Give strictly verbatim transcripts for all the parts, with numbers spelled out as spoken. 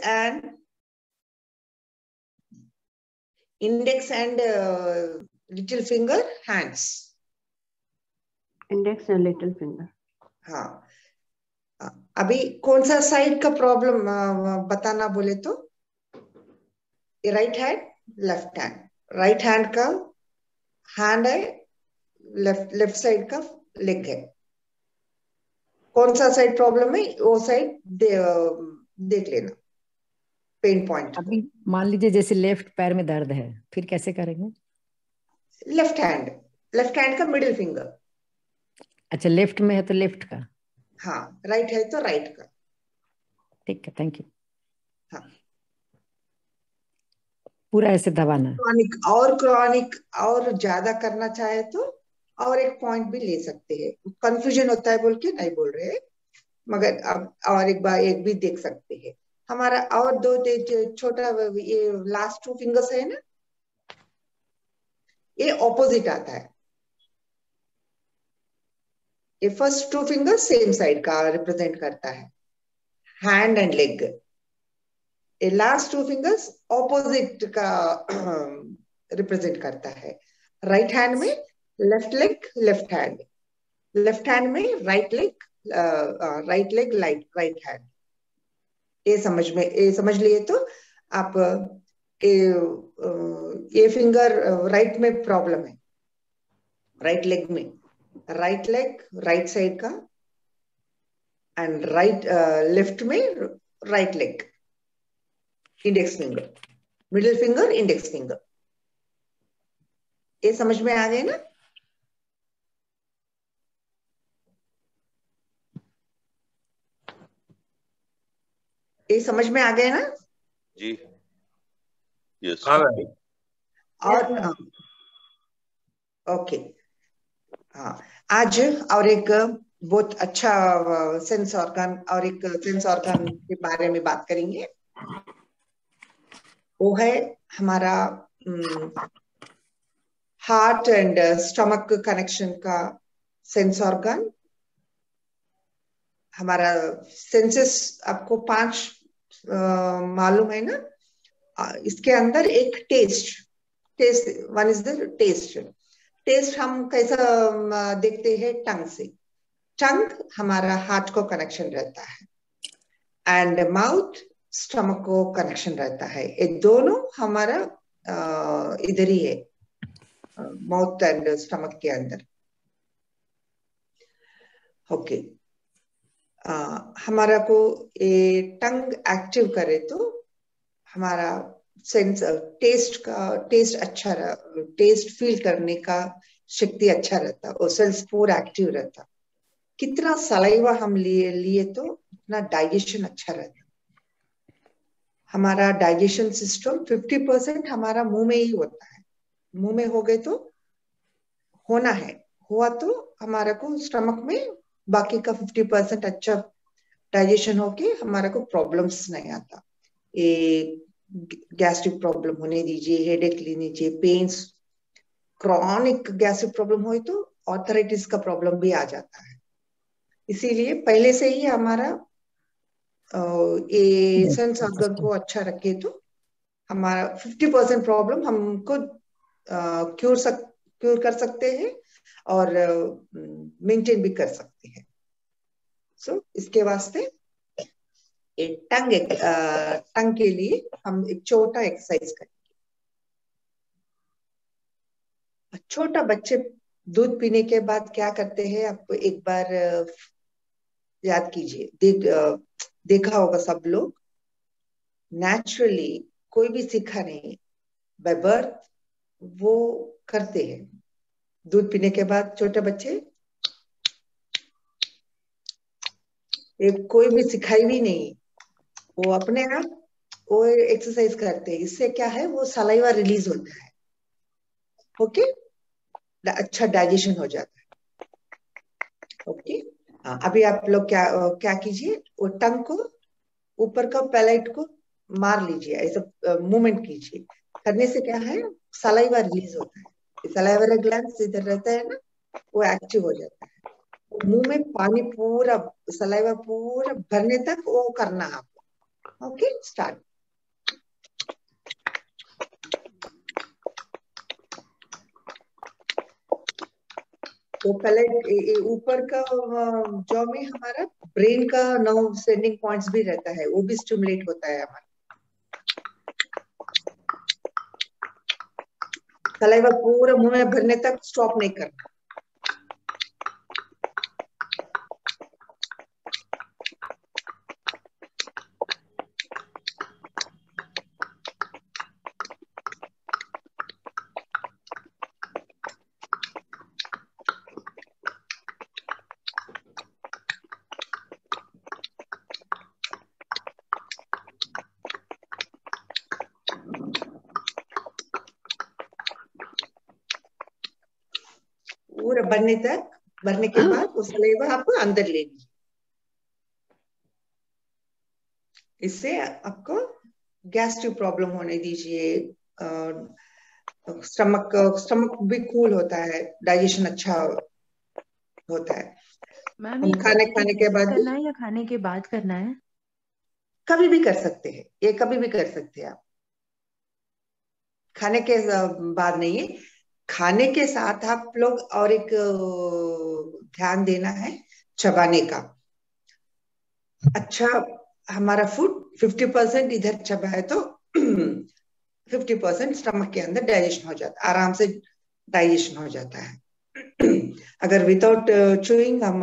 and index and uh, little finger hands. Index and little finger. हाँ, अभी कौन सा साइड का प्रॉब्लम बताना बोले तो right hand left hand, right hand का हैंड है, लेफ्ट लेफ्ट साइड का लेग है, कौन सा साइड प्रॉब्लम है वो साइड दे, देख लेना पेन पॉइंट। अभी मान लीजिए जैसे लेफ्ट पैर में दर्द है, फिर कैसे करेंगे? लेफ्ट हैंड, लेफ्ट हैंड का मिडिल फिंगर। अच्छा, लेफ्ट में है तो लेफ्ट का। हाँ, राइट है तो राइट का। ठीक है, थैंक यू। हाँ, पूरा ऐसे दबाना। क्रॉनिक और क्रॉनिक और ज्यादा करना चाहे तो और एक पॉइंट भी ले सकते हैं, कंफ्यूजन होता है बोल के नहीं बोल रहे, मगर अब और एक बार एक भी देख सकते हैं। हमारा और दो छोटा ये लास्ट टू फिंगर्स है ना, ये ऑपोजिट आता है। ये first two fingers same side का रिप्रेजेंट करता है, हैंड एंड लेग। ये लास्ट टू फिंगर्स ऑपोजिट का रिप्रेजेंट करता है। राइट हैंड में left leg left hand, left hand में right leg right leg right right hand. ये समझ में ये समझ लिए तो आप ये ये फिंगर राइट में प्रॉब्लम है, राइट लेग में, राइट लेग राइट साइड का एंड राइट लेफ्ट में right leg, index finger, middle finger, index finger. ये समझ में आ गए ना? ये समझ में आ गए ना? जी यस। और ओके, हाँ, आज और एक बहुत अच्छा सेंस ऑर्गन और एक सेंस ऑर्गन के बारे में बात करेंगे। वो है हमारा हार्ट एंड स्टमक कनेक्शन का सेंस ऑर्गन। हमारा सेंसेस आपको पांच मालूम है ना, इसके अंदर एक taste taste one is the taste. Taste हम कैसा देखते हैं? टंग से। टंग हमारा हार्ट को कनेक्शन रहता है एंड माउथ स्टमक को कनेक्शन रहता है। ये दोनों हमारा इधर ही है, माउथ एंड स्टमक के अंदर। Okay okay. Uh, हमारा को ये टंग एक्टिव करे तो हमारा सेंस टेस्ट का टेस्ट अच्छा रहा, टेस्ट फील करने का शक्ति अच्छा रहता, और सेल्स पूरा एक्टिव रहता। कितना सलाइवा हम लिए लिए तो उतना डाइजेशन अच्छा रहता। हमारा डाइजेशन सिस्टम फिफ्टी परसेंट हमारा मुंह में ही होता है। मुंह में हो गए तो होना है, हुआ तो हमारा को स्टमक में बाकी का फिफ्टी परसेंट अच्छा डाइजेशन होके हमारा को प्रॉब्लम्स नहीं आता। ये गैस्ट्रिक प्रॉब्लम होने दीजिए, हेडेक ले लीजिए, पेन्स, क्रॉनिक गैस्ट्रिक प्रॉब्लम हो तो ऑर्थराइटिस का प्रॉब्लम भी आ जाता है। इसीलिए पहले से ही हमारा ये सेंस ऑर्गन को अच्छा रखे तो हमारा फिफ्टी परसेंट प्रॉब्लम हमको क्यूर सक क्यूर कर सकते हैं और मेंटेन भी कर सकते हैं। सो so, इसके वास्ते एक टंग एक टंग के लिए हम एक छोटा एक्सरसाइज करेंगे। छोटा बच्चे दूध पीने के बाद क्या करते हैं, आपको एक बार याद कीजिए, देख, देखा होगा सब लोग, नेचुरली कोई भी सीखा नहीं, बाय बर्थ वो करते हैं। दूध पीने के बाद छोटे बच्चे, एक कोई भी सिखाई भी नहीं, वो अपने आप वो एक्सरसाइज करते हैं। इससे क्या है, वो सलाइवा रिलीज होता है, ओके, अच्छा डाइजेशन हो जाता है। ओके, हाँ, अभी आप लोग क्या क्या कीजिए, वो टंग को ऊपर का पैलेट को मार लीजिए, ऐसा मूवमेंट कीजिए। करने से क्या है, सलाइवा रिलीज होता है। सलाइवा ग्लैंड्स इधर रहता है ना, वो एक्टिव हो जाता है। मुंह में पानी पूरा, सलाइवा पूरा भरने तक वो करना है आपको। Okay start. तो पहले ऊपर का जॉ में हमारा ब्रेन का नर्व सेंडिंग पॉइंट्स भी रहता है, वो भी स्टिमुलेट होता है हमारा। सलाइवा पूरा मुंह में भरने तक स्टॉप नहीं करना। पूरा भरने तक, भरने के बाद वो सलाइवा आपको अंदर लेनी। इससे आपको गैस्ट्रिक प्रॉब्लम होने दीजिए, स्टमक स्टमक भी कूल होता है, डाइजेशन अच्छा होता है। मैम हम ये खाने खाने के बाद करना है या खाने के बाद करना है? कभी भी कर सकते हैं, ये कभी भी कर सकते हैं आप। खाने के बाद नहीं है, खाने के साथ आप लोग और एक ध्यान देना है चबाने का। अच्छा, हमारा फूड फिफ्टी परसेंट इधर चबाए तो फिफ्टी परसेंट स्टमक के अंदर डाइजेशन हो जाता है, आराम से डाइजेशन हो जाता है। अगर विदाउट चूइंग हम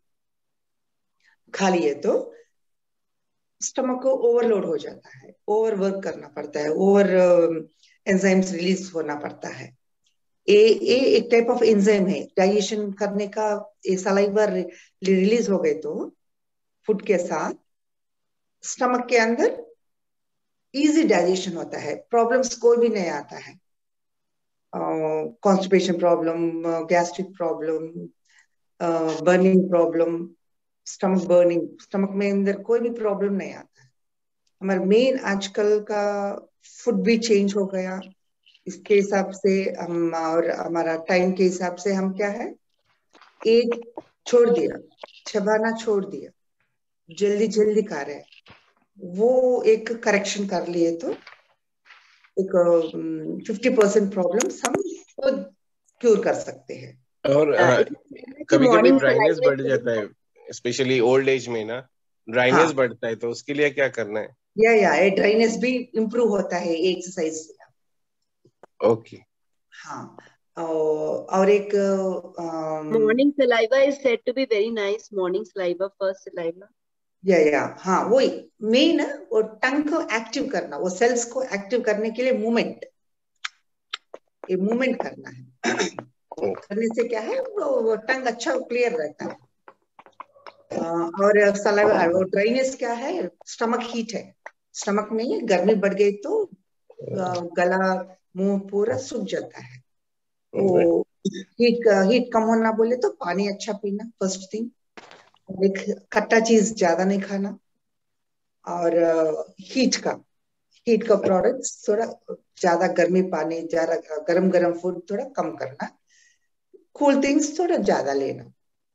खा लिए तो स्टमक को ओवरलोड हो जाता है, ओवर वर्क करना पड़ता है, ओवर एंजाइम्स रिलीज होना पड़ता है। ए, ए एक टाइप ऑफ एंजाइम है डाइजेशन करने का। ये सलाइवा रिलीज हो गए तो फूड के साथ स्टमक के अंदर इजी डाइजेशन होता है, प्रॉब्लम्स कोई भी नहीं आता है। Constipation problem, gastric problem, burning problem, stomach burning, stomach में अंदर कोई भी प्रॉब्लम नहीं आता है। हमारा मेन आजकल का फूड भी चेंज हो गया, इसके हिसाब से हम और हमारा टाइम के हिसाब से हम क्या है, एक छोड़ दिया, चबाना छोड़ दिया, जल्दी जल्दी खा रहे हैं, वो एक करेक्शन कर लिए तो एक फिफ्टी परसेंट प्रॉब्लम हम खुद क्यूर कर सकते हैं। और हाँ, कभी कभी morning ड्राइनेस saliva बढ़ जाता है, स्पेशली ओल्ड एज में ना ड्राइनेस हाँ। बढ़ता है, तो उसके लिए क्या करना है? या या ये ड्राइनेस भी इम्प्रूव होता है एक्सरसाइज से। ओके। हाँ, और एक morning saliva is said to be very nice. Morning saliva, first saliva. या या हाँ, वही मेन है, वो टंग को एक्टिव करना, वो सेल्स को एक्टिव करने के लिए मूवमेंट, ये मूवमेंट करना है। करने से क्या है, वो, वो टंग अच्छा क्लियर रहता है। और सलाइवा, वो ड्राइनेस क्या है, स्टमक हीट है, स्टमक में गर्मी बढ़ गई तो गला मुंह पूरा सूख जाता है। वो हीट हीट कम होना बोले तो पानी अच्छा पीना फर्स्ट थिंग, एक खट्टा चीज ज्यादा नहीं खाना, और हीट का हीट का प्रोडक्ट्स थोड़ा ज्यादा, गर्मी पानी ज्यादा, गरम गरम फूड थोड़ा कम करना, कूल थिंग्स थोड़ा ज्यादा लेना।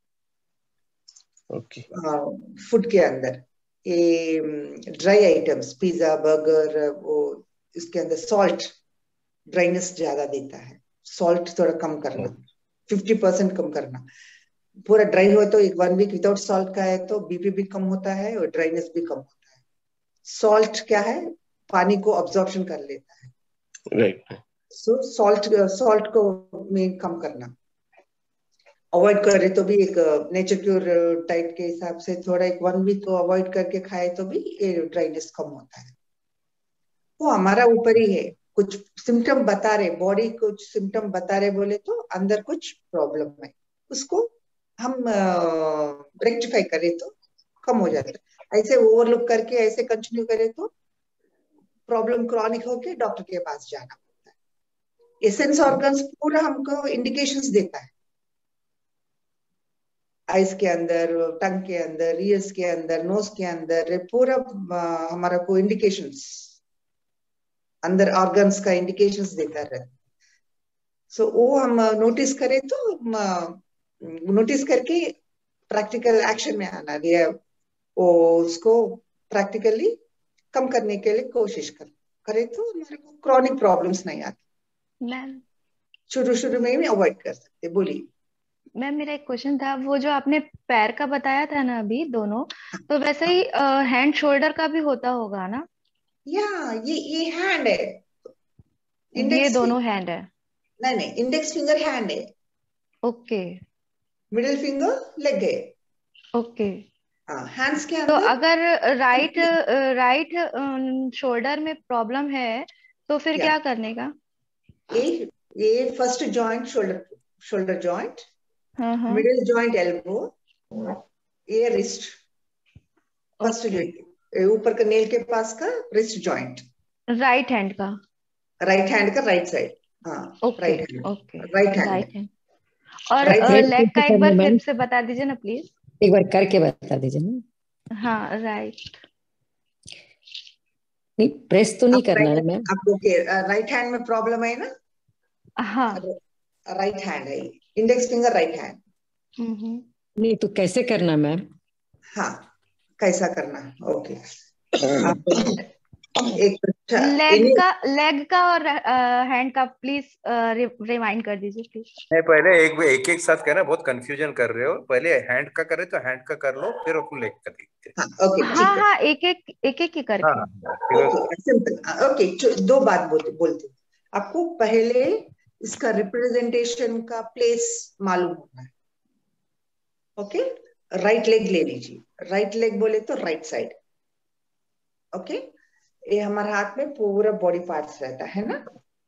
ओके। फूड के अंदर ये ड्राई आइटम्स, पिज्जा, बर्गर, वो इसके अंदर सॉल्ट ड्राइनेस ज्यादा देता है, सॉल्ट थोड़ा कम करना, फिफ्टी परसेंट कम करना। पूरा ड्राई हो तो एक वन वीक विदाउट सॉल्ट का है तो बीपी भी कम होता है और ड्राइनेस भी कम होता है। सॉल्ट क्या है, पानी को अब्जॉर्प्शन कर लेता है, राइट। सो सॉल्ट सॉल्ट को में कम करना, अवॉइड करे तो भी एक नेचर क्योर डाइट के हिसाब से थोड़ा एक वन वीक को अवॉइड करके खाए तो भी ये ड्राइनेस कम होता है। वो हमारा ऊपर ही है, कुछ सिम्टम बता रहे, बॉडी कुछ सिम्टम बता रहे बोले तो अंदर कुछ प्रॉब्लम है, उसको हम रेक्टिफाई करें तो कम हो जाता है। ऐसे ओवरलुक करके ऐसे कंटिन्यू करें तो प्रॉब्लम क्रॉनिक होके डॉक्टर के पास जाना पड़ता है। एसेंस ऑर्गन्स पूरा हमको इंडिकेशंस देता है, आइस के अंदर, टंग के अंदर, ईयर्स के अंदर, नोज के अंदर, पूरा हमारा को इंडिकेशंस, अंदर ऑर्गन्स का इंडिकेशंस देता रहता है। सो so, वो हम नोटिस करें तो नोटिस करके प्रैक्टिकल एक्शन में आना है, वो उसको प्रैक्टिकली कम करने के लिए कोशिश कर करे तो हमारे को क्रॉनिक प्रॉब्लम्स नहीं आती। मैम शुरू शुरू में ही अवॉइड कर सकते। बोलिए। मैम मेरा एक क्वेश्चन था, वो जो आपने पैर का बताया था ना अभी दोनों, तो वैसे ही हैंड शोल्डर का भी होता होगा ना? या ये ये हैंड है, ये इंडेक्स दोनों हैंड है? नहीं नहीं, इंडेक्स फिंगर हैंड है, ओके मिडिल फिंगर लेग है। ओके। हाँ, हैंड्स के तो अंदर अगर राइट राइट शोल्डर में प्रॉब्लम है तो फिर या क्या करने का? ये ये first joint shoulder shoulder joint, हाँ हाँ मिडिल जॉइंट एल्बो, ये रिस्ट, फर्स्ट ओके। जो ऊपर का नेल के पास का रिस्ट जॉइंट, राइट हैंड का? राइट हैंड का राइट साइड। हाँ, okay right hand, okay right hand, right hand. और राइट प्रेस हैंड। लेग का कैसे एक करना बार है फिर मैम? से बता दीजिए ना प्लीज। एक बार करके बता दीजिए ना। हाँ राइट। नहीं, प्रेस तो नहीं आप करना है राइट मैम। आपको के राइट हैंड में प्रॉब्लम है ना? हाँ। राइट हैंड है, index finger right hand. Hmm नहीं तो कैसे करना मैम? हाँ, कैसा करना? ओके, आप एक लेग का लेग का और हैंड का प्लीज रिमाइंड कर दीजिए प्लीज। नहीं, पहले एक एक एक साथ कहना, बहुत कंफ्यूजन कर रहे हो। पहले हैंड का करे तो हैंड का कर लो, फिर अपन लेग का देखते हैं। हाँ ओके हाँ ठीक है। हाँ एक एक एक एक ही करके। हाँ because ओके सिंपल। ओके, दो बात बोलते बोलते आपको पहले इसका रिप्रेजेंटेशन का प्लेस मालूम होना है। ओके, राइट लेग ले लीजिए। राइट लेग बोले तो राइट साइड। ओके, ये हमारे हाथ में पूरा बॉडी पार्ट्स रहता है ना।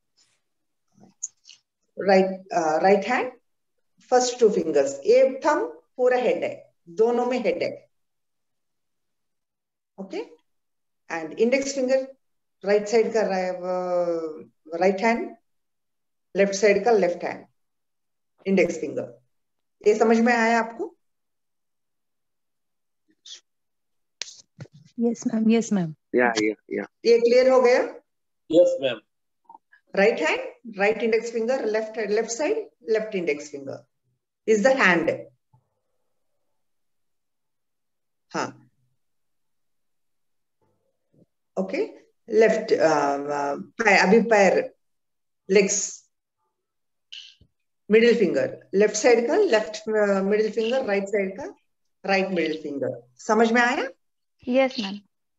Right right hand, first two fingers, ये थंब पूरा हेड है, दोनों में हेड है। Okay, and index finger right side का राइट हैंड, लेफ्ट साइड का लेफ्ट हैंड, इंडेक्स फिंगर। ये समझ में आया आपको? यस मैम यस मैम या या या ये क्लियर हो गया? Yes ma'am. Right hand, right index finger, left left side, left index finger is the hand. हाँ ओके, लेफ्ट अभी पैर, legs, middle finger left side का left middle finger, right side का राइट मिडिल फिंगर। समझ में आया? Yes ma'am.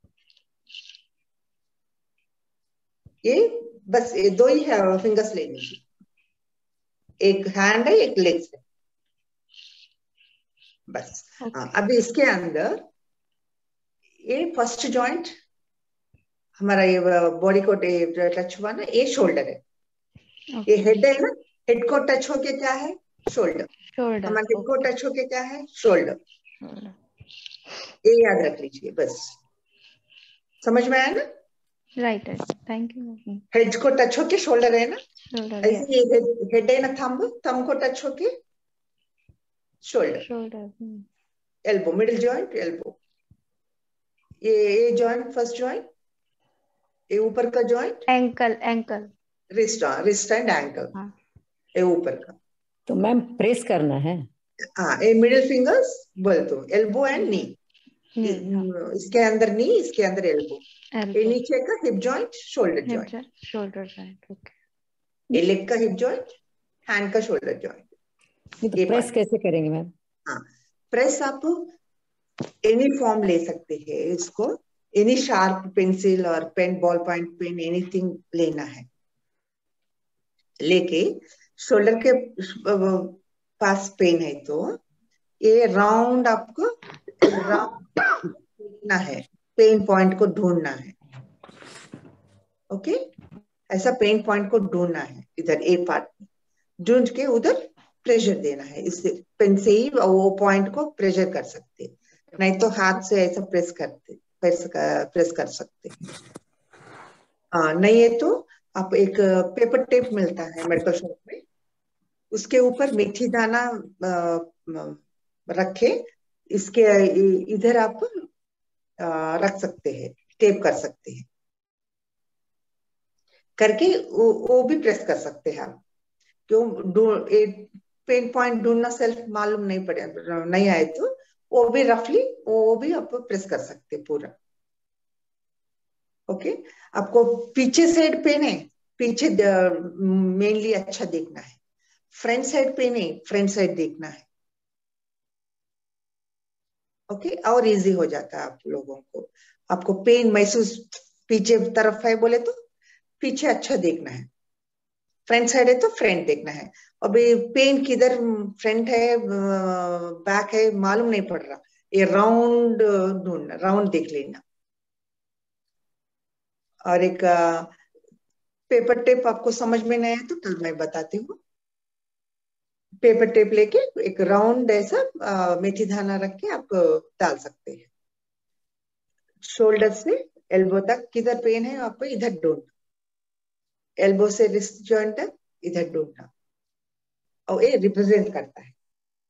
ये बस ये दो ही है फिंगर्स लेने की, एक हैंड है एक लेग्स है बस। Okay. हाँ, अभी इसके अंदर ये फर्स्ट जॉइंट हमारा, ये बॉडी को टच हुआ ना, ये शोल्डर है। Okay. ये हेड है ना, हेड को टच होके क्या है? शोल्डर। शोल्डर। हमारे हेड को Okay. टच होके क्या है? शोल्डर। Shoulder. ये याद रख लीजिए बस। समझ में आया ना? Right right thank you. Head को टच होके शोल्डर है ना, शोल्डर ऐसे ये हेड हेड है ना, थंब थंब को टच होके shoulder, shoulder. Elbow, middle joint elbow, ये ये जॉइंट फर्स्ट जॉइंट, ये ऊपर का joint ankle ankle. Wrist wrist and ankle, हाँ। ये ऊपर का। तो मैम प्रेस करना है? हाँ, ये मिडिल फिंगर्स बोल तो एल्बो एंड नी, हाँ। इसके अंदर नी, इसके अंदर एल्बो, ये नीचे का hip joint, shoulder joint, shoulder joint. Okay. ये लेग का हिप जॉइंट, हैंड का शोल्डर जॉइंट। नहीं तो प्रेस कैसे करेंगे मैम? हाँ, प्रेस आप एनी फॉर्म ले सकते हैं इसको, एनी शार्प पेंसिल और pen, ball point pen, anything लेना है। लेके शोल्डर के पास पेन है तो ये राउंड आपको राउंड देखना है, पेन पॉइंट को ढूंढना है। ओके, ऐसा पेन पॉइंट को ढूंढना है, इधर ए पार्ट में ढूंढ के उधर प्रेशर देना है। इससे पेन से ही वो पॉइंट को प्रेशर कर सकते, नहीं तो हाथ से ऐसा प्रेस करते प्रेस कर, प्रेस कर सकते हैं। हाँ, नहीं है तो आप एक पेपर टेप मिलता है मेडिकल शॉप में, उसके ऊपर मेथी दाना रखे, इसके इधर आप रख सकते हैं, टेप कर सकते हैं, करके वो, वो भी प्रेस कर सकते हैं आप। क्यों पेन पॉइंट ढूंढना सेल्फ मालूम नहीं पड़े, नहीं आए तो वो भी रफली वो भी आप प्रेस कर सकते पूरा। ओके, आपको पीछे साइड पेन है, पीछे मेनली अच्छा देखना है। फ्रंट साइड पेन है, फ्रंट साइड देखना है। Okay okay? और इजी हो जाता है आप लोगों को। आपको पेन महसूस पीछे तरफ है बोले तो पीछे अच्छा देखना है, फ्रंट साइड है तो फ्रंट देखना है। अभी पेन किधर फ्रंट है बैक है मालूम नहीं पड़ रहा, ये राउंड ढूंढना, राउंड देख लेना। और एक पेपर टेप आपको समझ में नहीं आया तो कल मैं बताती हूँ। पेपर टेप लेके एक राउंड ऐसा मेथी दाना रख के आप डाल सकते हैं। शोल्डर से एल्बो तक किधर पेन है आपको इधर ढूंढना, एल्बो से रिस्ट जॉइंट तक इधर ढूंढना, और ये रिप्रेजेंट करता है।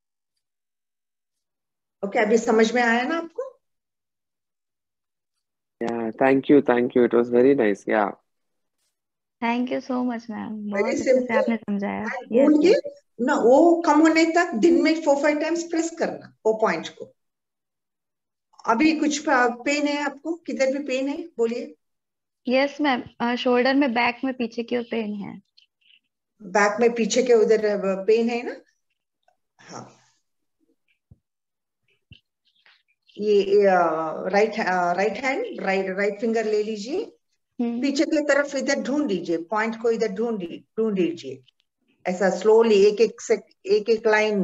ओके okay, अभी समझ में आया ना आपको? Yeah, thank you, thank you. It was very nice. Yeah. Thank you so much ma'am, बहुत वेरी अच्छे से सिंपल। आपने समझाया। ढूंढ यस के ना वो कम होने तक दिन में फोर फाइव टाइम्स प्रेस करना वो पॉइंट को। अभी कुछ पेन है आपको, किधर भी पेन है बोलिए? यस मैम, शोल्डर में, बैक में, पीछे की ओर पेन है। बैक में पीछे के उधर पेन है ना? हाँ, ये right right hand right right finger ले लीजिए, पीछे की तरफ इधर ढूंढ लीजिए, पॉइंट को इधर ढूंढ ढूंढ लीजिए, ऐसा स्लोली एक एक से एक एक लाइन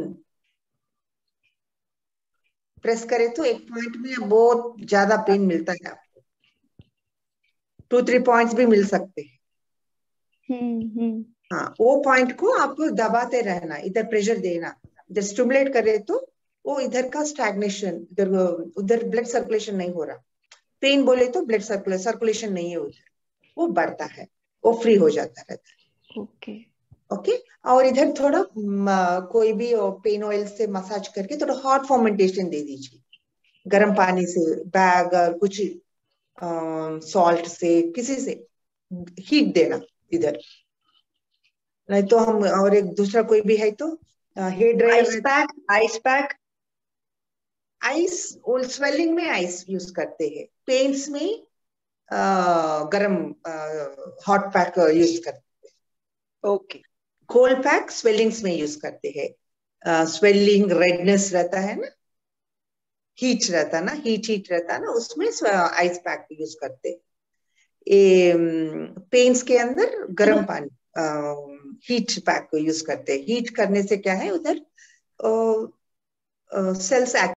प्रेस करे तो एक पॉइंट में बहुत ज्यादा पेन मिलता है आपको, टू थ्री पॉइंट्स भी मिल सकते हैं। हम्म हाँ, वो पॉइंट को आपको दबाते रहना, इधर प्रेशर देना, इधर स्टिमुलेट करे तो वो इधर का स्टैग्नेशन, इधर उधर ब्लड सर्कुलेशन नहीं हो रहा। पेन बोले तो ब्लड सर्कुलेशन सर्कुलेशन नहीं है उधर, वो बढ़ता है, वो फ्री हो जाता रहता है। ओके ओके, और इधर थोड़ा म, कोई भी पेन ऑयल से मसाज करके थोड़ा हॉट फॉर्मेंटेशन दे दीजिए, गर्म पानी से, बैग और कुछ सॉल्ट से, किसी से हीट देना इधर। नहीं तो हम और एक दूसरा कोई भी है तो hair dryer, ice pack, ice pack, ice swelling में आइस यूज करते हैं, पेन्स में आ, गरम हॉट पैक यूज करते हैं। ओके, कोल्ड पैक स्वेलिंग्स में यूज करते हैं। स्वेलिंग रेडनेस रहता है ना, हीट रहता ना, हीट हीट रहता ना, उसमें आइस पैक यूज करते हैं। पेन्स के अंदर गर्म पानी हीट पैक को यूज करते हैं। हीट करने से क्या है उधर सेल्स